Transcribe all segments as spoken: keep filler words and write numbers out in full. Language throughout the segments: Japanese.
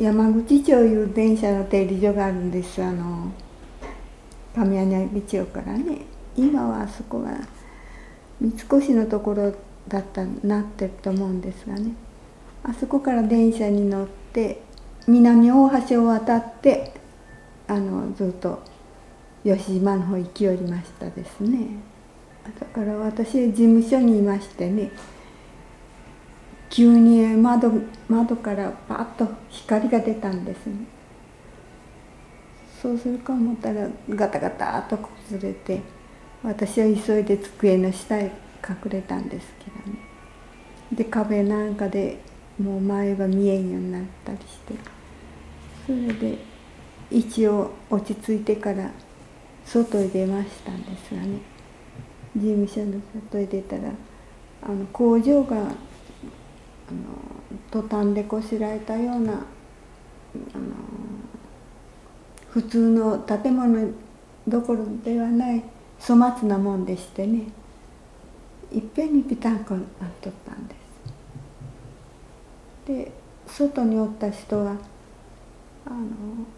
山口町いう電車の停留所があるんです。あの上柳町からね。今はあそこは三越のところだったなってると思うんですがね、あそこから電車に乗って南大橋を渡ってあのずっと吉島の方行き寄りましたですね。だから私事務所にいましてね、急に窓窓からパッと光が出たんですね。そうするか思ったらガタガタっと崩れて、私は急いで机の下へ隠れたんですけどね。で壁なんかでもう前が見えんようになったりして、それで一応落ち着いてから外へ出ましたんですがね、事務所の外へ出たらあの工場があのトタンでこしらえたようなあの普通の建物どころではない粗末なもんでしてね、いっぺんにピタンコなっとったんです。で外におった人はあの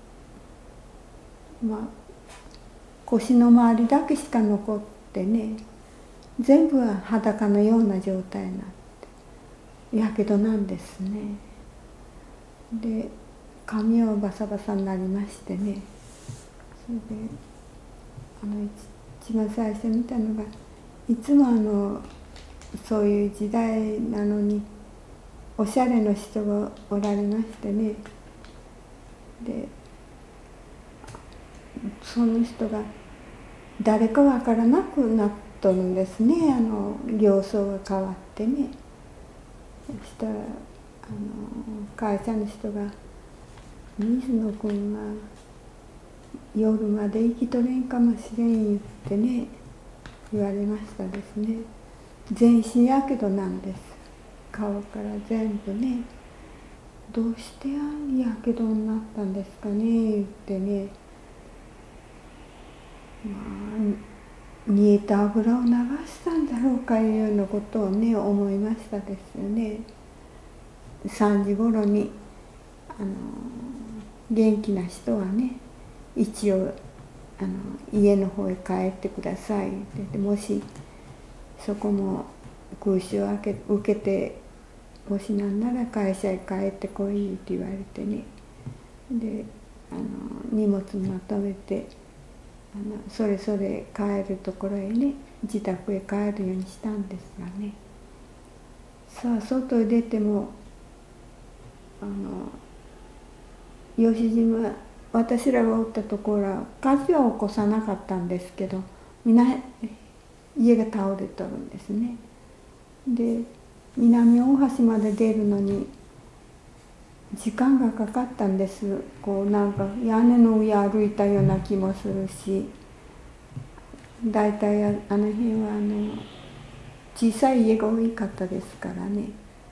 まあ腰の周りだけしか残ってね、全部は裸のような状態になってやけどなんですね。で髪はバサバサになりましてね、それであの一番最初見たのが、いつもあのそういう時代なのにおしゃれの人がおられましてね、でその人が誰かわからなくなっとるんですね。あの形相が変わってね。そしたらあの会社の人が「水野君が夜まで生きとれんかもしれん」言ってね言われましたですね。全身やけどなんです。顔から全部ね。どうしてやけどになったんですかね言ってね、まあ煮えた油を流したんだろうかいうようなことをね思いましたですよね。さんじごろにあの元気な人はね一応あの家の方へ帰ってくださいって言って、もしそこも空襲を受け受けてもしなんなら会社へ帰ってこいって言われてね、であの荷物まとめてあのそれぞれ帰るところへね自宅へ帰るようにしたんですがね、さあ外へ出てもあの吉島私らがおったところは火事は起こさなかったんですけど、みんな家が倒れとるんですね。で南大橋まで出るのに時間がかかったんです。こうなんか屋根の上歩いたような気もするし、だいたいあの辺はあの小さい家が多かったですからね、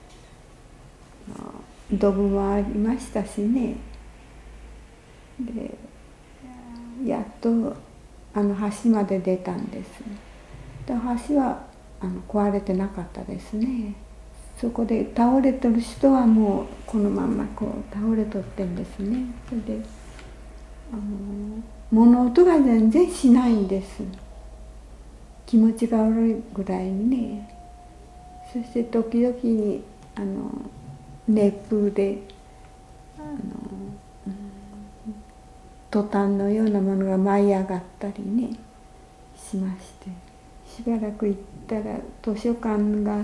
ドブもありましたしね。でやっとあの橋まで出たんです。で橋はあの壊れてなかったですね。そこで倒れとる人はもうこのまんまこう倒れとってんですね。それであの物音が全然しないんです。気持ちが悪いぐらいにね。そして時々にあの熱風であの、うん、トタンのようなものが舞い上がったりねしまして、しばらく行ったら図書館があって、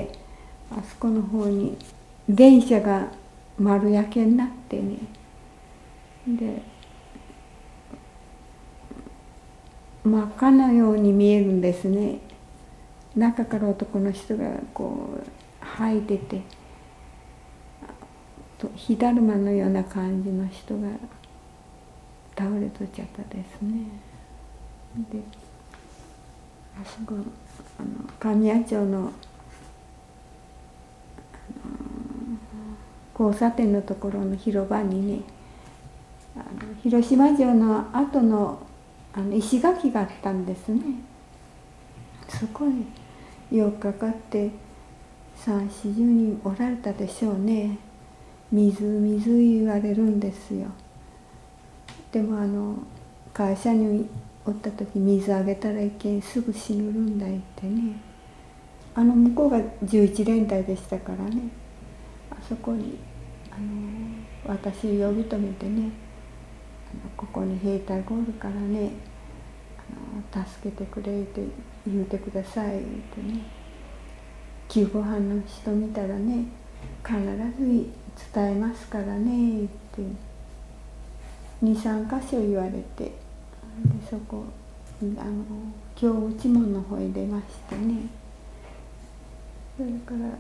あそこの方に電車が丸焼けになってね、で真っ赤なように見えるんですね。中から男の人がこう吐いてて、火だるまのような感じの人が倒れとっちゃったですね。であそこあの神谷町の交差点のところの広場にね、あの広島城の後のあの石垣があったんですね。そこによっかかってさん、よんじゅうにんおられたでしょうね。 水水言われるんですよ。でもあの会社におった時水あげたらいけん、すぐ死ぬるんだ言ってね、あの向こうがじゅういち連隊でしたからね、あそこにあの私を呼び止めてね、あのここに兵隊がおるからね、あの助けてくれって言うてくださいってね、救護班の人見たらね必ず伝えますからねってにさんかしょ言われて、でそこあの京内門の方へ出ましてね、それからあの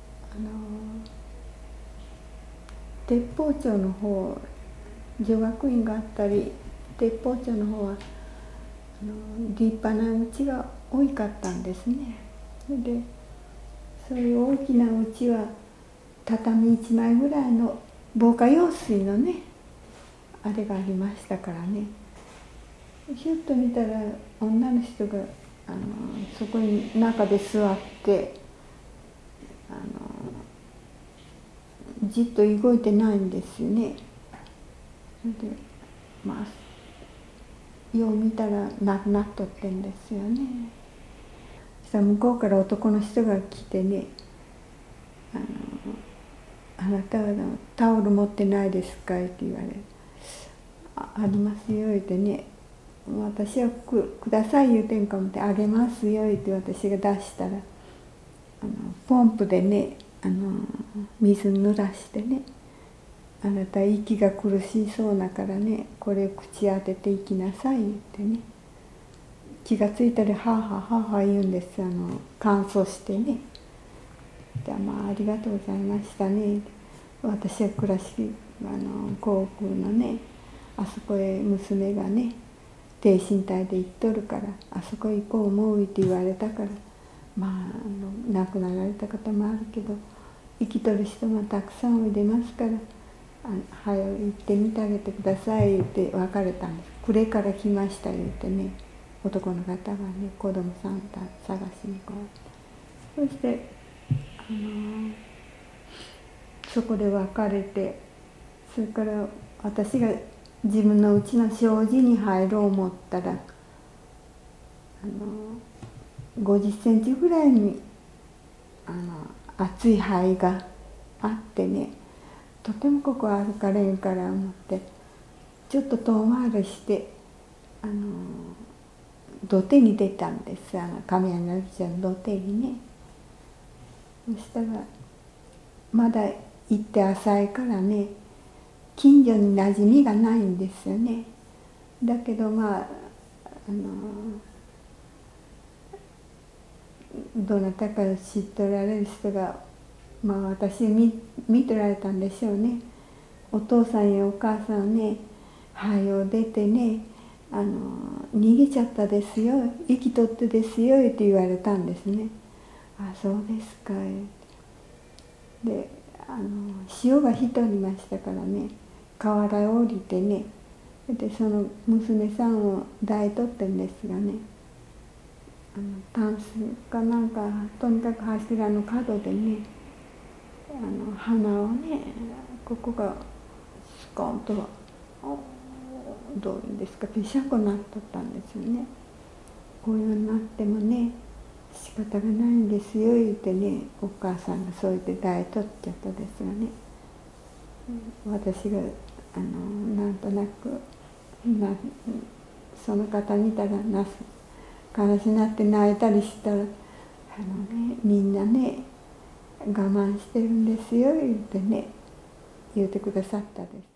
鉄砲町の方、女学院があったり鉄砲町の方はあの立派な家が多かったんですね。それでそういう大きな家は畳いちまいぐらいの防火用水のねあれがありましたからね、ひょっと見たら女の人があのそこに中で座ってあのじっと動いてないんですよね。それでまあよう見たら亡くなっとってんですよね。そしたら向こうから男の人が来てね、あのあなたはタオル持ってないですかって言われる。あ, ありますよ言ってね、私は く, ください言うてんかもってあげますよ言って私が出したら、あのポンプでねあの水濡らしてね、あなた息が苦しそうだからねこれ口当てていきなさい言ってね、気がついたらはあはあはあはあ言うんです。あの乾燥してね。じゃあまあありがとうございましたね。私は倉敷あの航空のねあそこへ娘がね挺身隊で行っとるからあそこ行こう思うって言われたから、まあ、あの亡くなられた方もあるけど生きとる人もたくさんおいでますから、あはよ行ってみてあげてくださいって別れたんです。暮れから来ました言ってね、男の方がね子供さんた探しにこう、そしてあのそこで別れて、それから私が自分の家の障子に入ろう思ったらあのごじゅっセンチぐらいにあの厚い灰があってね、とてもここ歩かれんから思ってちょっと遠回りしてあの土手に出たんです。あの亀屋のちゃんの土手にね。そしたらまだ行って浅いからね近所に馴染みがないんですよね。だけどまああのどなたか知っておられる人がまあ私見見てられたんでしょうね。お父さんやお母さんねはよ出てねあの逃げちゃったですよ生きとってですよって言われたんですね。あそうですか。であの潮が引いておりましたからね河原へ降りてね、でその娘さんを抱いとってんですがね、あのタンスかなんかとにかく柱の角でねあの鼻をねここがスコンとどういうんですかぺしゃんこになっとったんですよね。こういうになってもね仕方がないんですよ言ってねお母さんがそう言って抱いとっちゃったですがね、私があのなんとなくなその方見たらなす悲しなって泣いたりしたらあの、ね、みんなね我慢してるんですよ言ってね言ってくださったです。